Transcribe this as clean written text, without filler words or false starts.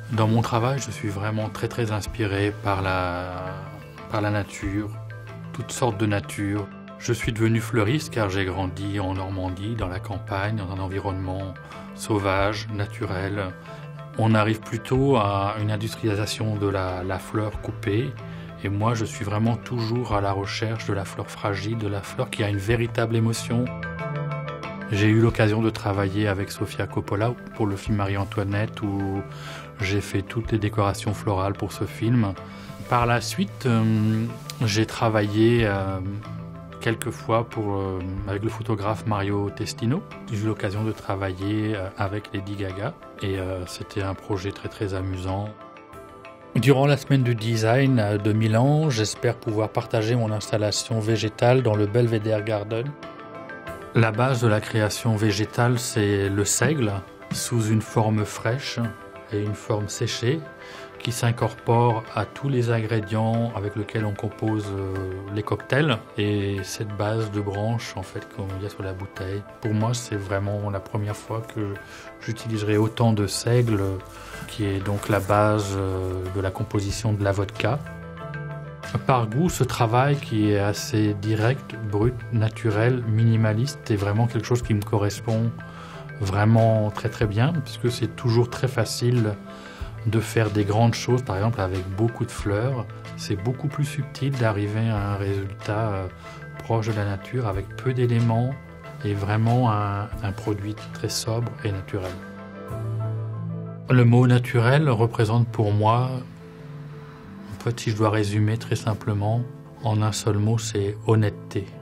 Dans mon travail, je suis vraiment très inspiré par la nature, toutes sortes de nature. Je suis devenu fleuriste car j'ai grandi en Normandie, dans la campagne, dans un environnement sauvage, naturel. On arrive plutôt à une industrialisation de la fleur coupée. Et moi, je suis vraiment toujours à la recherche de la fleur fragile, de la fleur qui a une véritable émotion. J'ai eu l'occasion de travailler avec Sofia Coppola pour le film Marie-Antoinette où j'ai fait toutes les décorations florales pour ce film. Par la suite, j'ai travaillé quelques fois avec le photographe Mario Testino. J'ai eu l'occasion de travailler avec Lady Gaga et c'était un projet très amusant. Durant la semaine du design de Milan, j'espère pouvoir partager mon installation végétale dans le Belvedere Garden. La base de la création végétale, c'est le seigle, sous une forme fraîche et une forme séchée, qui s'incorpore à tous les ingrédients avec lesquels on compose les cocktails. Et cette base de branches, en fait, qu'il y a sur la bouteille, pour moi, c'est vraiment la première fois que j'utiliserai autant de seigle, qui est donc la base de la composition de la vodka. Par goût, ce travail qui est assez direct, brut, naturel, minimaliste, est vraiment quelque chose qui me correspond vraiment très bien, puisque c'est toujours très facile de faire des grandes choses, par exemple avec beaucoup de fleurs. C'est beaucoup plus subtil d'arriver à un résultat proche de la nature, avec peu d'éléments, et vraiment un produit très sobre et naturel. Le mot naturel représente pour moi, en fait, si je dois résumer très simplement, en un seul mot, c'est honnêteté.